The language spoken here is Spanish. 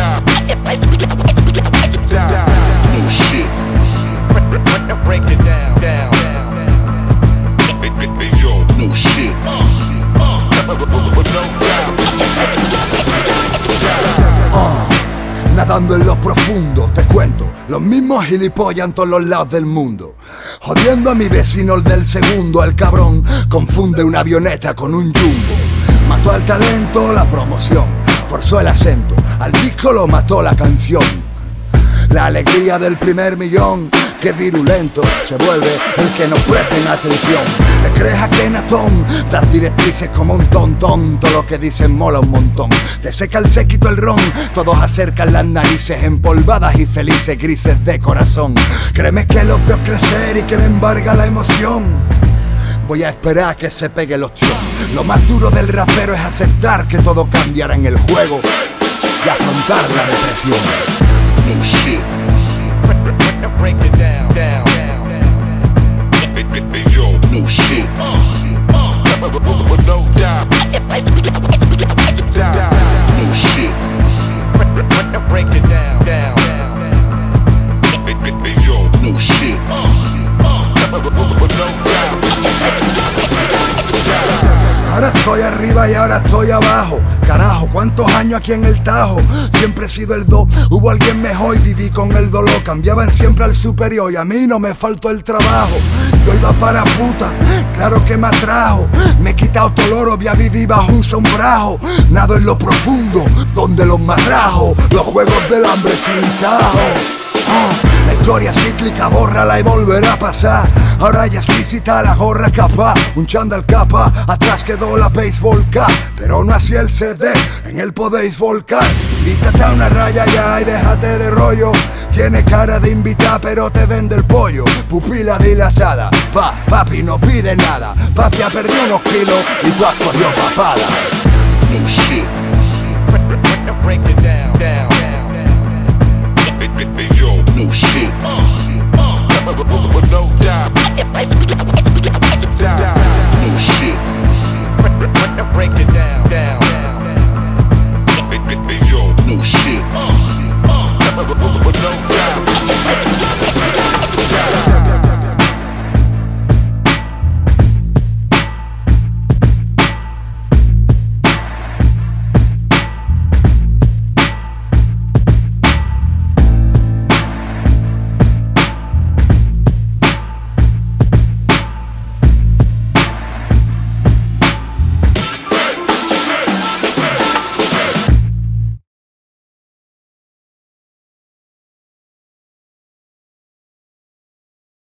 No shit. Break it down. Yo, no shit. Nadando en lo profundo, te cuento, los mismos gilipollas en todos los lados del mundo. Jodiendo a mi vecino el del segundo, el cabrón confunde una avioneta con un jumbo. Mató al talento la promoción, forzó el acento, al disco lo mató la canción. La alegría del primer millón, que virulento se vuelve el que no presten atención. Te crees Akenatón, das directrices como un tontón, todo lo que dicen mola un montón. Te seca el séquito el ron, todos acercan las narices empolvadas y felices, grises de corazón. Créeme que los veo crecer y que me embarga la emoción. Voy a esperar a que se pegue el ostión. Lo más duro del rapero es aceptar que todo cambiará en el juego y afrontar la depresión. No shit. Break it down. Yo, no shit. No doubt. No shit. Break it down. Yo, no shit. Ahora estoy arriba y ahora estoy abajo. Carajo, ¿cuántos años aquí en el Tajo? Siempre he sido el do, hubo alguien mejor y viví con el dolor. Cambiaban siempre al superior y a mí no me faltó el trabajo. Yo iba para puta, claro que me atrajo. Me he quitado todo el oro, voy a vivir bajo un sombrajo. Nado en lo profundo, donde los marrajos, los juegos del hambre sin sajo. La historia cíclica, bórrala y volverá a pasar. Ahora ya es lícita la gorra capa, un chándal capa, atrás quedó la baseball cap. Pero no así el CD, en él podéis volcar. Invítate a una raya ya y déjate de rollo. Tiene cara de invitar pero te vende el pollo. Pupila dilatada, papi no pide nada. Papi ha perdido unos kilos y tú has cogido papada. No shit. Break it down.